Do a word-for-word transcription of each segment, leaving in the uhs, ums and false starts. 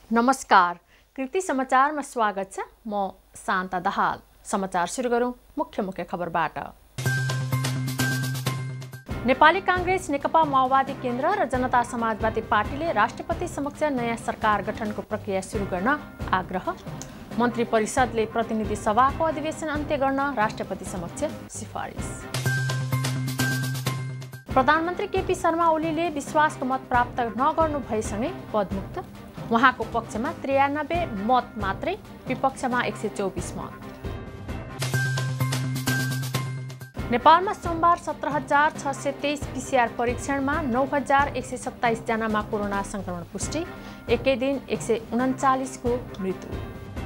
नमस्कार, कृति समाचारमा स्वागत छ। म शान्ता दाहाल। समाचार सुरु गरौँ मुख्य मुख्य खबरबाट। नेपाली कांग्रेस, नेकपा माओवादी केन्द्र र जनता समाजवादी पार्टीले राष्ट्रपति समक्ष नयाँ सरकार गठनको प्रक्रिया सुरु गर्न आग्रह। मन्त्री परिषदले प्रतिनिधि सभाको अधिवेशन अन्त्य गर्न राष्ट्रपति समक्ष सिफारिस। प्रधानमन्त्री केपी शर्मा ओलीले विश्वासको मत प्राप्त नगर्नु भएसँगै पदमुक्त। उहाँको पक्षमा त्रियानब्बे मत मात्रै, विपक्षमा एक सय चौबिस मत। नेपालमा सोमबार सत्र हजार छ सय तेइस पीसीआर परीक्षणमा नौ हजार एक सय सत्ताइस जनामा कोरोना संक्रमण पुष्टि। एकै दिन एक सय उन्चालिसको मृत्यु।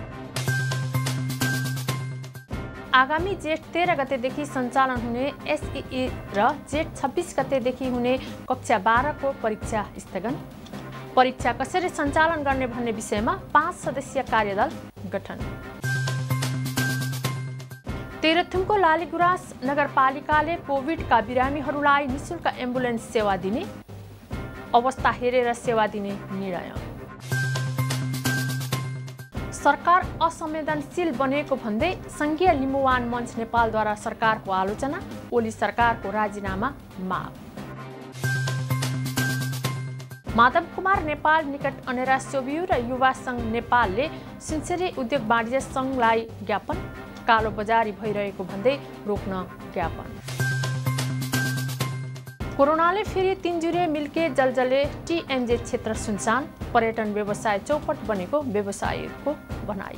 आगामी जेठ तेह्र गतेदेखि सञ्चालन हुने एसईई र जेठ छब्बिस गतेदेखि हुने कक्षा बाह्रको परीक्षा स्थगन। परीक्षा कसरी सञ्चालन गर्ने भन्ने विषयमा पाँच सदस्यीय कार्यदल गठन। तेह्रथुमको लालीगुराँस नगरपालिकाले कोभिडका बिरामीहरूलाई निशुल्क एम्बुलेन्स सेवा दिने, अवस्था हेरेर सेवा दिने निर्णय। सरकार असंवेदनशील बनेको भन्दै संघीय लिम्बुवान मञ्च नेपालद्वारा सरकारको आलोचना, ओली सरकारको राजीनामा माग। माधव कुमार नेपाल निकट अनेरा सोभियु र युवा संघ नेपालले सुनसरी उद्योग वाणिज्य संघलाई ज्ञापन, कालो बजारी भइरहेको भन्दै रोक्न ज्ञापन। कोरोनाले फेरि तिनजुरे मिल्के जलजले टिएमजे क्षेत्र सुनसान, पर्यटन व्यवसाय चौपट बनेको व्यवसायीको भनाई।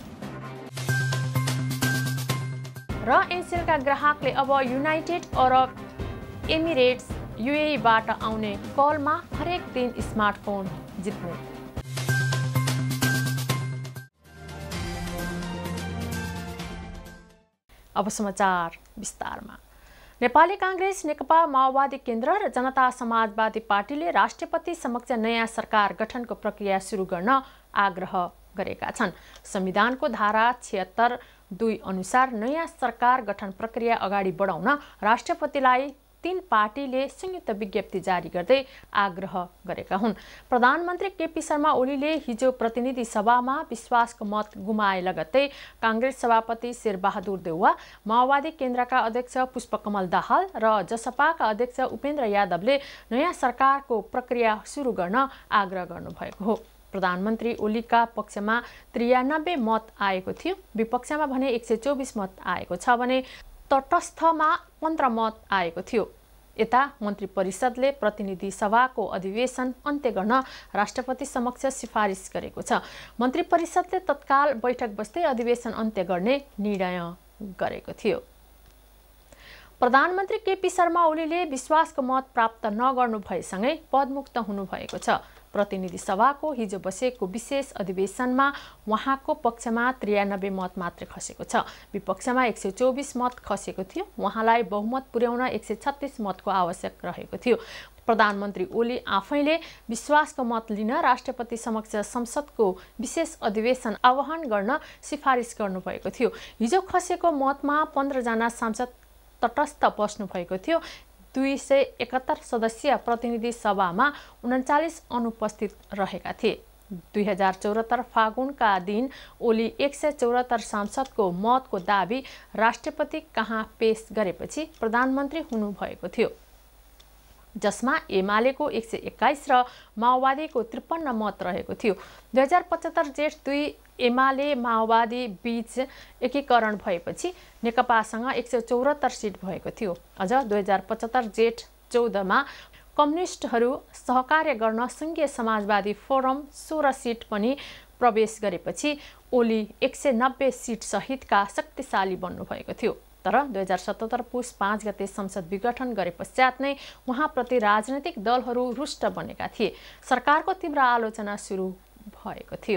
र एनसेलका ग्राहकले अब युनाइटेड अरब एमिरेट्स युएईबाट आउने कलमा हरेक दिन स्मार्टफोन जित्ने। अब समाचार विस्तारमा। नेपाली कांग्रेस, नेकपा माओवादी केन्द्र र जनता समाजवादी पार्टीले राष्ट्रपति समक्ष नयाँ सरकार गठनको प्रक्रिया सुरु गर्न आग्रह गरेका छन्। संविधानको धारा छिहत्तर दुई अनुसार नयाँ सरकार गठन प्रक्रिया अगाडि बढाउन राष्ट्रपतिलाई तीन पार्टीले संयुक्त विज्ञप्ति जारी गर्दै आग्रह गरेका हुन्। प्रधानमन्त्री केपी शर्मा ओलीले हिजो प्रतिनिधि सभामा विश्वासको मत गुमाए लगत्तै कांग्रेस सभापति शेरबहादुर देउवा, माओवादी केन्द्रका अध्यक्ष पुष्पकमल दाहाल र जसपाका अध्यक्ष उपेन्द्र यादवले नयाँ सरकारको प्रक्रिया सुरु गर्न आग्रह गर्नुभएको हो। प्रधानमन्त्री ओलीका पक्षमा त्रियानब्बे मत आएको थियो, विपक्षमा भने एक सय चौबिस मत आएको छ भने तटस्थमा पन्ध्र मत आएको थियो। यता मन्त्री परिषदले प्रतिनिधि सभाको अधिवेशन अन्त्य गर्न राष्ट्रपति समक्ष सिफारिस गरेको छ। मन्त्री परिषदले तत्काल बैठक बस्दै अधिवेशन अन्त्य गर्ने निर्णय गरेको थियो। प्रधानमन्त्री केपी शर्मा ओलीले विश्वासको मत प्राप्त नगर्नु भएसँगै पदमुक्त हुनुभएको छ। प्रतिनिधि सभाको हिजो बसेको विशेष अधिवेशनमा उहाँको पक्षमा त्रियानब्बे मत मात्र खसेको छ, विपक्षमा एक सय चौबिस मत खसेको थियो। उहाँलाई बहुमत पुर्याउन एक सय छत्तीस मतको आवश्यक रहेको थियो। प्रधानमन्त्री ओली आफैले विश्वासको मत लिन राष्ट्रपति समक्ष संसदको विशेष अधिवेशन आह्वान गर्न सिफारिस गर्नुभएको थियो। हिजो खसेको मतमा पन्ध्रजना सांसद तटस्थ बस्नु भएको थियो। दुई सय एकहत्तर सदस्यीय प्रतिनिधि सभामा उन्चालिस अनुपस्थित रहेका थिए। दुई हजार चौहत्तर फागुनका दिन ओली एक सय चौहत्तर सांसदको मतको दाबी राष्ट्रपति कहाँ पेश गरेपछि प्रधानमन्त्री हुनुभएको थियो, जसमा एमालेको एक सय एक्काइस र माओवादीको त्रिपन्न मत रहेको थियो। दुई हजार पचहत्तर जेठ दुई एमाले माओवादी बीच एकीकरण भएपछि नेकपासँग एक सय चौहत्तर सिट भएको थियो। अझ दुई हजार पचहत्तर जेठ चौधमा कम्युनिस्टहरू सहकार्य गर्न संघीय समाजवादी फोरम सोह्र सिट पनि प्रवेश गरेपछि ओली एक सय नब्बे सिट सहितका शक्तिशाली बन्नुभएको थियो। तर दुई हजार सतहत्तर पुस पाँच गते संसद विघटन गरे पश्चात नै उहाँप्रति राजनैतिक दलहरू रुष्ट बनेका थिए। सरकारको तीव्र आलोचना सुरु भएको थियो।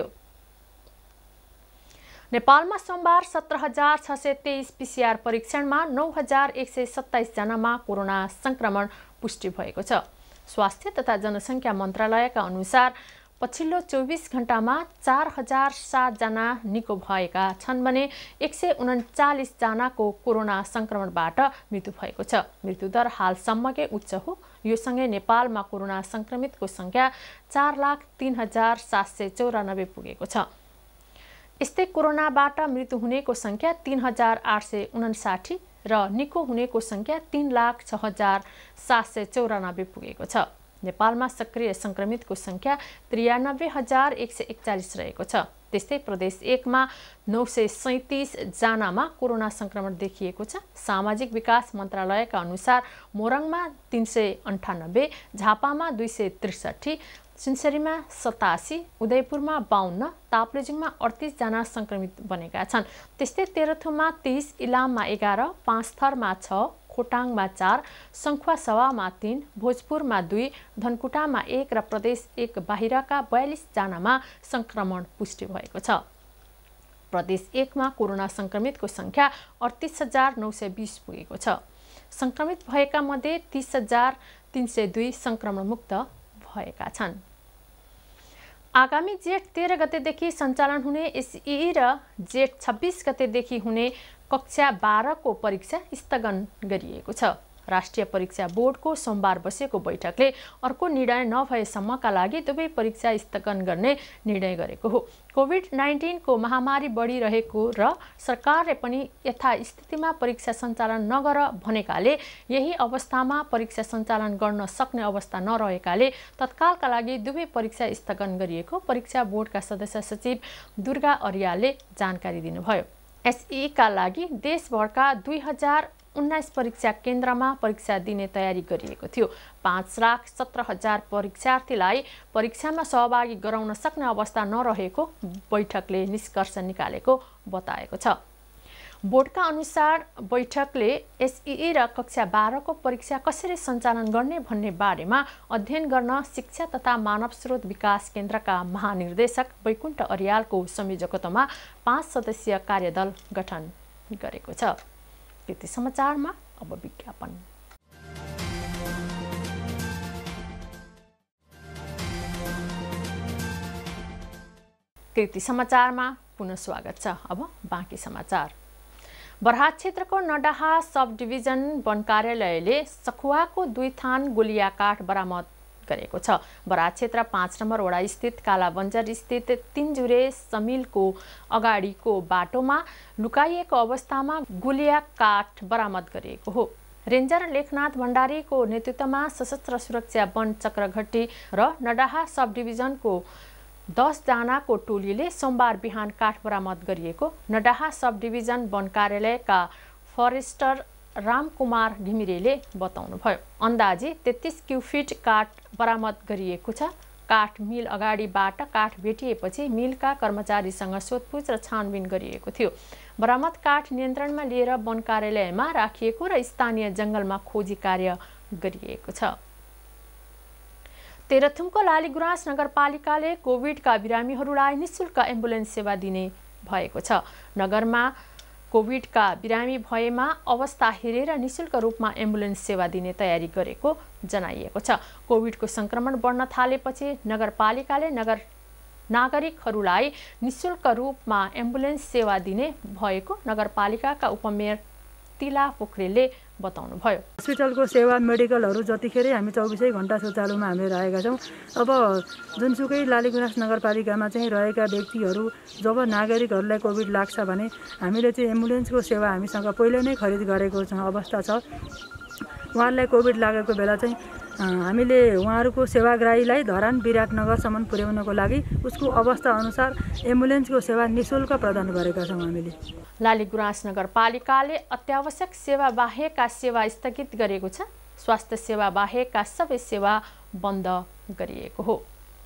नेपालमा सोमबार सत्र हजार छ सय तेइस पीसीआर परीक्षणमा नौ हजार एक सय सत्ताइस जनामा कोरोना संक्रमण पुष्टि भएको छ। स्वास्थ्य तथा जनसङ्ख्या मन्त्रालयका अनुसार पछिल्लो चौबिस घण्टामा चार हजार सातजना निको भएका छन् भने एक सय उन्चालिसजनाको कोरोना संक्रमणबाट मृत्यु भएको छ। मृत्युदर हालसम्मकै उच्च हो। यो सँगै नेपालमा कोरोना संक्रमितको संख्या चार लाख तीन हजार सात सय चौरानब्बे पुगेको छ। यस्तै कोरोनाबाट मृत्यु हुनेको संख्या तीन हजार आठ सय उनासाठी र निको हुनेको संख्या तीन लाख छ हजार सात सय चौरानब्बे पुगेको छ। नेपालमा सक्रिय संक्रमितको संख्या त्रियानब्बे हजार एक सय एकचालिस रहेको छ। त्यस्तै प्रदेश एकमा नौ सय सैतिस जनामा कोरोना संक्रमण देखिएको छ। सामाजिक विकास मन्त्रालयका अनुसार मोरङमा तीन सय अन्ठानब्बे, झापामा दुई सय त्रिसठी, सुनसरीमा सतासी, उदयपुरमा बाहन्न, ताप्लेजुङमा अडतिस जना संक्रमित बनेका छन्। त्यस्तै तेह्रथुममा तेइस, इलाममा एघार, पाँचथरमा छ, खोटाङमा चार, सङ्खुवासभामा तीन, भोजपुरमा दुई, धनकुटामा एक र प्रदेश एक बाहिरका बयालिस जनामा संक्रमण पुष्टि भएको छ। प्रदेश एकमा कोरोना संक्रमितको संख्या अडतिस हजार नौ सय बिस पुगेको छ। संक्रमित भएका मध्ये तीस हजार तीन सय दुई संक्रमणमुक्त भएका छन्। आगामी जेठ तेह्र गतेदेखि सञ्चालन हुने एसई र जेठ छब्बिस गतेदेखि हुने कक्षा बाह्रको परीक्षा स्थगन गरिएको छ। राष्ट्रिय परीक्षा बोर्डको सोमबार बसेको बैठकले अर्को निर्णय नभएसम्मका लागि दुवै परीक्षा स्थगन गर्ने निर्णय गरेको हो। कोभिड नाइन्टिनको महामारी बढिरहेको र सरकारले पनि यथास्थितिमा परीक्षा सञ्चालन नगर भनेकाले यही अवस्थामा परीक्षा सञ्चालन गर्न सक्ने अवस्था नरहेकाले तत्कालका लागि दुवै परीक्षा स्थगन गरिएको परीक्षा बोर्डका सदस्य सचिव दुर्गा अर्यालले जानकारी दिनुभयो। एसईका लागि देशभरका दुई हजार उन्नाइस परीक्षा केन्द्रमा परीक्षा दिने तयारी गरिएको थियो। पाँच लाख सत्र हजार परीक्षार्थीलाई परीक्षामा सहभागी गराउन सक्ने अवस्था नरहेको बैठकले निष्कर्ष निकालेको बताएको छ। बोर्डका अनुसार बैठकले एसई र कक्षा बाह्रको परीक्षा कसरी सञ्चालन गर्ने भन्ने बारेमा अध्ययन गर्न शिक्षा तथा मानव स्रोत विकास केन्द्रका महानिर्देशक वैकुण्ठ अर्यालको संयोजकत्वमा पाँच सदस्यीय कार्यदल गठन गरेको छ। कृति समाचारमा अब विज्ञापन। कृति समाचारमा पुनः स्वागत छ। अब बाँकी समाचार। बरहा क्षेत्रको नडाहा सब डिभिजन वन कार्यालयले सखुवाको दुई थान गोलिया काठ बरामद गरेको छ। बरहा क्षेत्र पाँच नम्बर वडा स्थित कालाबन्जर स्थित तीनजुरे समिलको अगाडिको बाटोमा लुकाइएको अवस्थामा गोलिया काठ बरामद गरिएको हो। रेन्जर लेखनाथ भण्डारीको नेतृत्वमा सशस्त्र सुरक्षा वन चक्रघट्टी र नडाहा सब डिभिजनको दस जनाको टोलीले सोमबार बिहान काठ बरामद गरिएको नडाहा सब डिभिजन वन कार्यालयका फरेस्टर रामकुमार घिमिरेले बताउनुभयो। अन्दाजी तेत्तीस क्युफिट काठ बरामद गरिएको छ। काठ मिल अगाडिबाट काठ भेटिएपछि मिलका कर्मचारीसँग सोधपुछ र छानबिन गरिएको थियो। बरामद काठ नियन्त्रणमा लिएर वन कार्यालयमा राखिएको र स्थानीय जङ्गलमा खोजी कार्य गरिएको छ। तेह्रथुमको लालीगुराँस नगरपालिकाले कोभिडका बिरामीहरूलाई निःशुल्क एम्बुलेन्स सेवा दिने भएको छ। नगरमा कोभिडका बिरामी भएमा अवस्था हेरेर निःशुल्क रूपमा एम्बुलेन्स सेवा दिने तयारी गरेको जनाइएको छ। कोभिडको संक्रमण बढ्न थालेपछि नगरपालिकाले नगर नागरिकहरूलाई निःशुल्क रूपमा एम्बुलेन्स सेवा दिने भएको नगरपालिकाका उपमेयर तिला पोखरेलले बताउनुभयो। हस्पिटलको सेवा मेडिकलहरू जतिखेर हामी चौबिसै घण्टा सुचारुमा हामीले रहेका छौँ। अब जुनसुकै लालीगुराँस नगरपालिकामा चाहिँ रहेका व्यक्तिहरू जब नागरिकहरूलाई कोभिड लाग्छ भने हामीले चाहिँ एम्बुलेन्सको सेवा हामीसँग पहिले नै खरिद गरेको छ अवस्था छ। उहाँहरूलाई कोभिड लागेको बेला चाहिँ हामीले उहाँहरूको सेवाग्राहीलाई धरान विराटनगरसम्म पुर्याउनको लागि उसको अवस्था अनुसार एम्बुलेन्सको सेवा निःशुल्क प्रदान गरेका छौँ हामीले। लालीगुराँस नगरपालिकाले अत्यावश्यक सेवा बाहेकका सेवा स्थगित गरेको छ। स्वास्थ्य सेवा बाहेकका सबै सेवा बन्द गरिएको हो।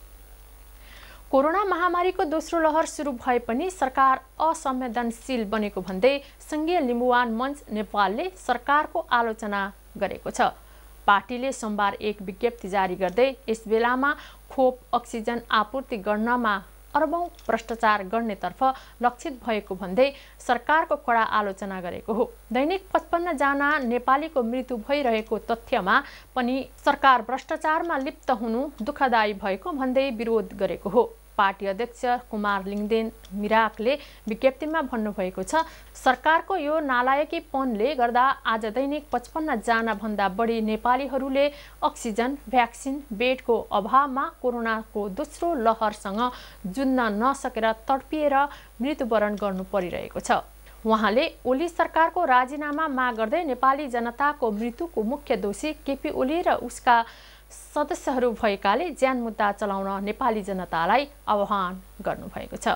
कोरोना महामारीको दोस्रो लहर सुरु भए पनि सरकार असंवेदनशील बनेको भन्दै संघीय लिम्बुवान मञ्च नेपालले सरकारको आलोचना गरेको छ। पार्टीले सोमबार एक विज्ञप्ति जारी गर्दै यस बेलामा खोप अक्सिजन आपूर्ति गर्नमा अरबौं भ्रष्टाचार गर्नेतर्फ लक्षित भएको भन्दै सरकारको कडा आलोचना गरेको हो। दैनिक पचपन्न जना नेपालीको मृत्यु भइरहेको तथ्यमा पनि सरकार भ्रष्टाचारमा लिप्त हुनु दुःखदायी भएको भन्दै विरोध गरेको हो। पार्टी अध्यक्ष कुमार लिङदेन मिराकले विज्ञप्तिमा भन्नुभएको छ, सरकारको यो नालायकीपनले गर्दा आज दैनिक पचपन्न जना भन्दा बढी नेपालीहरूले अक्सिजन, भ्याक्सिन, बेडको अभावमा कोरोनाको दोस्रो लहरसँग जुझ्न नसकेर तडपिएर मृत्युवरण गर्नु परिरहेको छ। उहाँले ओली सरकारको राजीनामा माग गर्दै नेपाली जनताको मृत्युको मुख्य दोषी केपी ओली र उसका सदस्यहरू भएकाले ज्यान मुद्दा चलाउन नेपाली जनतालाई आह्वान गर्नुभएको छ।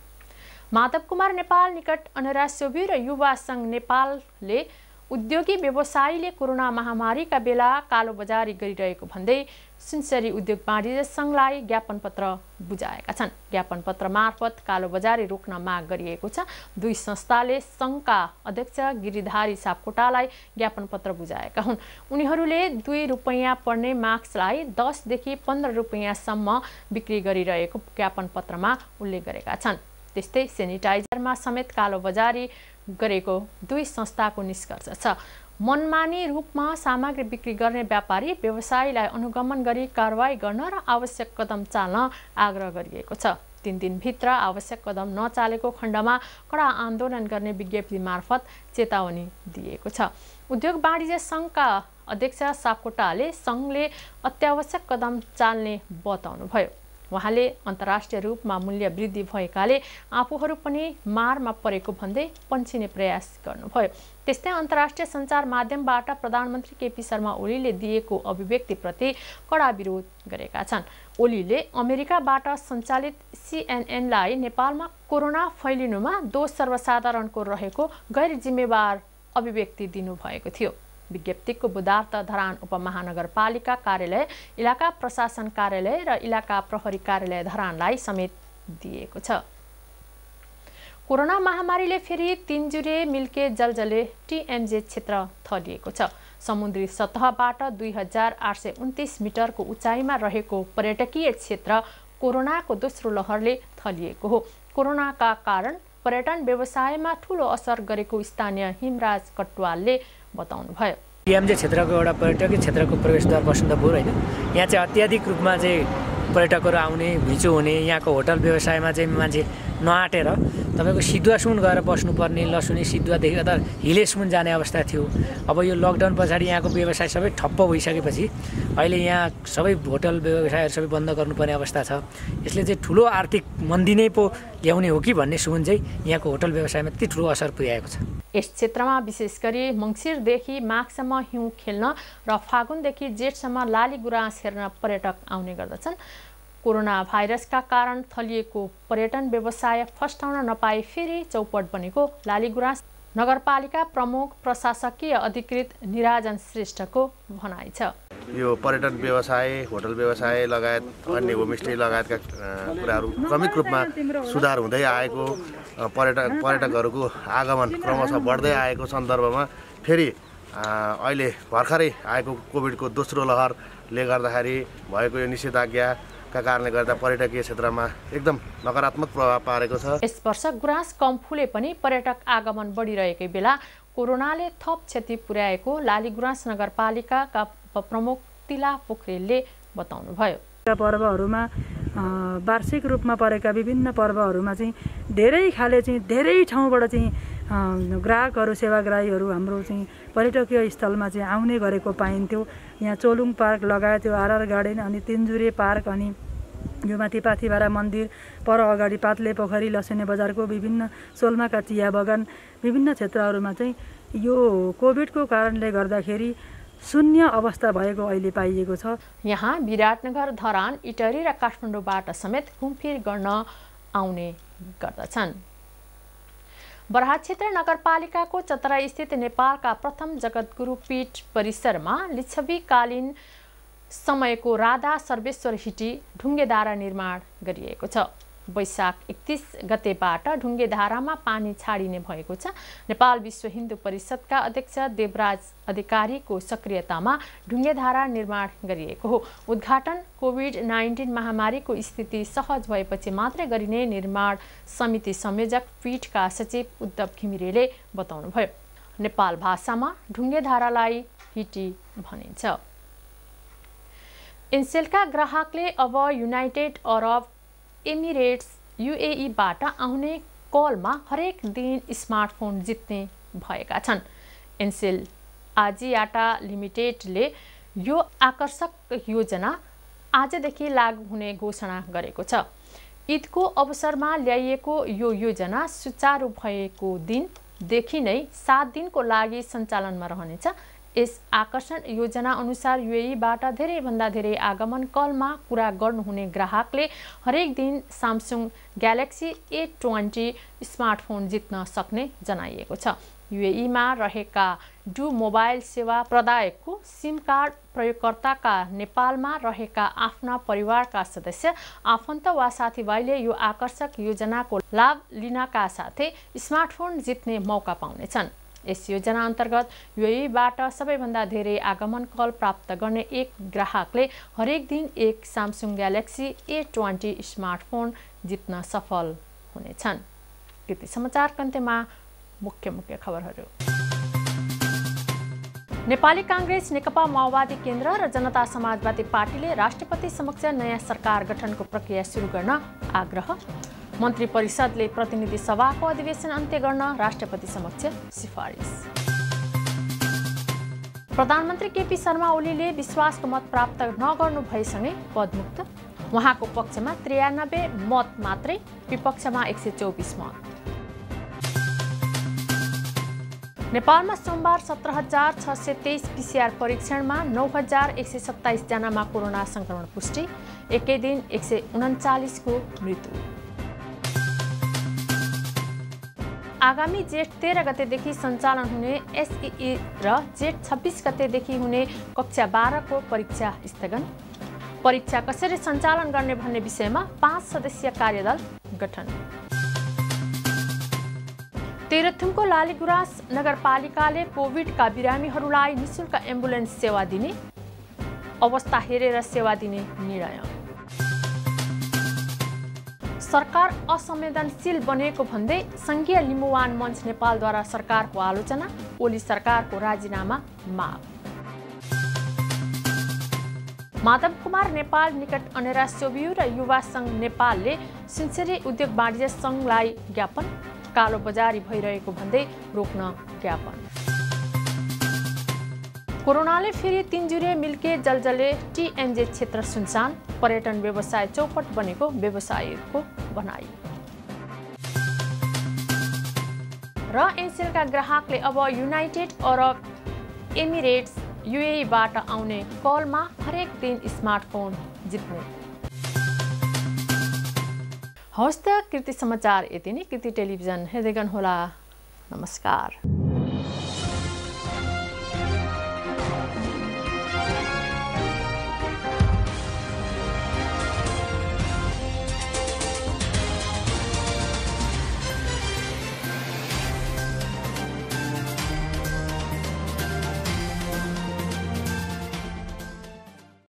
माधव कुमार नेपाल निकट अनरा सोभी र युवा सङ्घ नेपालले उद्योगी व्यवसायीले कोरोना महामारीका बेला कालोबजारी गरिरहेको भन्दै सुनसरी उद्योग वाणिज्य सङ्घलाई ज्ञापन पत्र बुझाएका छन्। ज्ञापन पत्र मार्फत कालोबजारी रोक्न माग गरिएको छ। दुई संस्थाले सङ्घका अध्यक्ष गिरिधारी सापकोटालाई ज्ञापन पत्र बुझाएका हुन्। उनीहरूले दुई रुपैयाँ पर्ने मास्कलाई दसदेखि पन्ध्र रुपैयाँसम्म बिक्री गरिरहेको ज्ञापन पत्रमा उल्लेख गरेका छन्। त्यस्तै सेनिटाइजरमा समेत कालोबजारी गरेको दुई संस्थाको निष्कर्ष छ। मनमानी रूपमा सामग्री बिक्री गर्ने व्यापारी व्यवसायीलाई अनुगमन गरी कारवाही गर्न र आवश्यक कदम चाल्न आग्रह गरिएको छ। तीन दिनभित्र आवश्यक कदम नचालेको खण्डमा कडा आन्दोलन गर्ने विज्ञप्ति मार्फत चेतावनी दिएको छ। उद्योग वाणिज्य सङ्घका अध्यक्ष सापकोटाले सङ्घले अत्यावश्यक कदम चाल्ने बताउनुभयो। उहाँले अन्तर्राष्ट्रिय रूपमा मूल्य वृद्धि भएकाले आफूहरू पनि मारमा परेको भन्दै पन्छिने प्रयास गर्नुभयो। त्यस्तै अन्तर्राष्ट्रिय सञ्चार माध्यमबाट प्रधानमन्त्री केपी शर्मा ओलीले दिएको अभिव्यक्तिप्रति कडा विरोध गरेका छन्। ओलीले अमेरिकाबाट सञ्चालित सीएनएनलाई नेपालमा कोरोना फैलिनुमा दोष सर्वसाधारणको रहेको गैर जिम्मेवार अभिव्यक्ति दिनुभएको थियो। विज्ञप्तिको बुधार्थ धरान उपमहानगरपालिका कार्यालय, इलाका प्रशासन कार्यालय र इलाका प्रहरी कार्यालय धरानलाई समेत दिएको छ। कोरोना महामारीले फेरि तिनजुरे मिल्के जलजले टिएमजे क्षेत्र थलिएको छ। समुद्री सतहबाट दुई हजार आठ सय उन्तिस मिटरको उचाइमा रहेको पर्यटकीय क्षेत्र कोरोनाको दोस्रो लहरले थलिएको हो। कोरोनाका कारण पर्यटन व्यवसायमा ठूलो असर गरेको स्थानीय हिमराज कटवालले बताउनुभयो। टिएमजे क्षेत्रको एउटा पर्यटकीय क्षेत्रको प्रवेशद्वार बसन्तपुर होइन, यहाँ चाहिँ अत्याधिक रूपमा चाहिँ पर्यटकहरू आउने, घुइँचो हुने, यहाँको होटल व्यवसायमा चाहिँ मान्छे नआँटेर तपाईँको सिद्धुवासम्म गएर बस्नुपर्ने, लसुने सिद्धुवादेखि अथवा हिलेसम्म जाने अवस्था थियो। अब यो लकडाउन पछाडि यहाँको व्यवसाय सबै ठप्प भइसकेपछि अहिले यहाँ सबै होटल व्यवसायहरू सबै बन्द गर्नुपर्ने अवस्था छ। यसले चाहिँ ठुलो आर्थिक मन्दी नै पो ल्याउने हो कि भन्ने सुन चाहिँ यहाँको होटल व्यवसायमा त्यति ठुलो असर पुर्याएको छ। यस क्षेत्रमा विशेष गरी मङ्सिरदेखि माघसम्म हिउँ खेल्न र फागुनदेखि जेठसम्म लाली गुराँस हेर्न पर्यटक आउने गर्दछन्। कोरोना भाइरसका कारण थलिएको पर्यटन व्यवसाय फस्टाउन नपाई फेरि चौपट बनेको लालीगुराँस नगरपालिका प्रमुख प्रशासकीय अधिकृत निराजन श्रेष्ठको भनाइ छ। यो पर्यटन व्यवसाय, होटल व्यवसाय लगायत अन्य होमस्टे लगायतका कुराहरू क्रमिक रूपमा सुधार हुँदै आएको, पर्यटक पर्यटकहरूको आगमन क्रमशः बढ्दै आएको सन्दर्भमा फेरि अहिले भर्खरै आएको कोभिडको दोस्रो लहरले गर्दाखेरि भएको यो निषेधाज्ञाका कारणले गर्दा पर्यटकीय क्षेत्रमा एकदम नकारात्मक प्रभाव पारेको छ। यस वर्ष गुराँस कम फुले पनि पर्यटक आगमन बढिरहेकै बेला कोरोनाले थप क्षति पुर्याएको लालीगुराँस नगरपालिकाका प्रमुख तिला पोखरेलले बताउनुभयो। पर्वहरूमा वार्षिक रूपमा परेका विभिन्न पर्वहरूमा चाहिँ धेरै खाले चाहिँ धेरै ठाउँबाट चाहिँ ग्राहकहरू, सेवाग्राहीहरू हाम्रो चाहिँ पर्यटकीय स्थलमा चाहिँ आउने गरेको पाइन्थ्यो। यहाँ चोलुङ पार्क लगायत यो आरआर गार्डन अनि तिनजुरे पार्क अनि यो माथि पाथिबारा मन्दिर पर अगाडि पातले पोखरी, लसुने बजारको विभिन्न सोलमाका चिया बगान विभिन्न क्षेत्रहरूमा चाहिँ यो कोभिडको कारणले गर्दाखेरि शून्य अवस्था भएको अहिले पाइएको छ। यहाँ विराटनगर, धरान, इटरी र काठमाडौँबाट समेत घुमफिर गर्न आउने गर्दछन्। बराहा क्षेत्र नगरपालिकाको चतरा स्थित नेपालका प्रथम जगतगुरु पीठ परिसरमा लिच्छवीकालीन समयको राधा सर्वेश्वर हिटी ढुङ्गेधारा निर्माण गरिएको छ। वैशाख एकतीस गतेबाट ढुङ्गेधारामा पानी छाडिने भएको छ। नेपाल विश्व हिन्दू परिषदका अध्यक्ष देवराज अधिकारीको सक्रियतामा ढुङ्गेधारा निर्माण गरिएको हो। उद्घाटन कोभिड नाइन्टीन महामारीको स्थिति सहज भएपछि मात्रै गरिने निर्माण समिति संयोजक पीठका सचिव उद्धव घिमिरेले बताउनुभयो। नेपाल भाषामा ढुङ्गेधारालाई हिटी भनिन्छ। इन्सेलका ग्राहकले अब युनाइटेड अरब एमिरेट्स युएईबाट आउने कलमा हरेक दिन स्मार्टफोन जित्ने भएका छन्। इन्सेल आजियाटा लिमिटेडले यो आकर्षक योजना आजदेखि लागू हुने घोषणा गरेको छ। ईदको अवसरमा ल्याइएको यो योजना सुचारू भएको दिनदेखि नै सात दिनको लागि सञ्चालनमा रहनेछ। यस आकर्षण योजना अनुसार युएईबाट धेरैभन्दा धेरै आगमन कलमा कुरा गर्नुहुने ग्राहकले हरेक दिन Samsung Galaxy A twenty smartphone जित्न सक्ने जनाइएको छ। युएईमा रहेका डु मोबाइल सेवा प्रदायकको सिम कार्ड प्रयोगकर्ताका नेपालमा रहेका आफ्ना परिवारका सदस्य, आफन्त वा साथीभाइले यो आकर्षक योजनाको लाभ लिनका साथै स्मार्टफोन जित्ने मौका पाउनेछन्। यस योजना अन्तर्गत युएईबाट सबैभन्दा धेरै आगमन कल प्राप्त गर्ने एक ग्राहकले हरेक दिन एक Samsung Galaxy A twenty smartphone जित्न सफल हुनेछन्। कृति समाचारका अन्त्यमा मुख्य मुख्य खबरहरू। नेपाली कांग्रेस, नेकपा माओवादी केन्द्र र जनता समाजवादी पार्टीले राष्ट्रपति समक्ष नयाँ सरकार गठनको प्रक्रिया सुरु गर्न आग्रह। मन्त्री परिषदले प्रतिनिधि सभाको अधिवेशन अन्त्य गर्न राष्ट्रपति समक्ष सिफारिस। प्रधानमन्त्री केपी शर्मा ओलीले विश्वासको मत प्राप्त नगर्नु भएसँगै पदमुक्त। उहाँको पक्षमा त्रियानब्बे मत मात्रै, विपक्षमा एक सय चौबिस मत। नेपालमा सोमबार सत्र हजार छ सय तेइस पीसीआर परीक्षणमा नौ हजार एक सय सत्ताइस जनामा कोरोना संक्रमण पुष्टि। एकै दिन एक सय उन्चालिसको मृत्यु। आगामी जेठ तेह्र गतेदेखि सञ्चालन हुने एसईई र जेठ छब्बिस गतेदेखि हुने कक्षा बाह्रको परीक्षा स्थगन। परीक्षा कसरी सञ्चालन गर्ने भन्ने विषयमा पाँच सदस्यीय कार्यदल गठन। तेह्रथुमको लालीगुराँस नगरपालिकाले कोभिडका बिरामीहरूलाई निशुल्क एम्बुलेन्स सेवा दिने, अवस्था हेरेर सेवा दिने निर्णय। सरकार असंवेदनशील बनेको भन्दै संघीय लिम्बुवान मञ्च नेपालद्वारा सरकारको आलोचना, ओली सरकारको राजीनामा माग। माधव कुमार नेपाल निकट अनेरा सोभियु र युवा सङ्घ नेपालले सुनसरी उद्योग वाणिज्य सङ्घलाई ज्ञापन, कालो बजारी भइरहेको भन्दै रोक्न ज्ञापन। कोरोनाले फेरि तिनजुरे मिल्के जलजले टिएमजे क्षेत्र सुनसान, पर्यटन व्यवसाय चौपट बनेको व्यवसायीको भनाई। र एनसेलका ग्राहकले अब युनाइटेड अरब एमिरेट्स युएईबाट आउने कलमा हरेक दिन स्मार्टफोन जित्ने। हवस् त कृति समाचार यति नै। कृति टेलिभिजन हेर्दै गर्नुहोला। नमस्कार।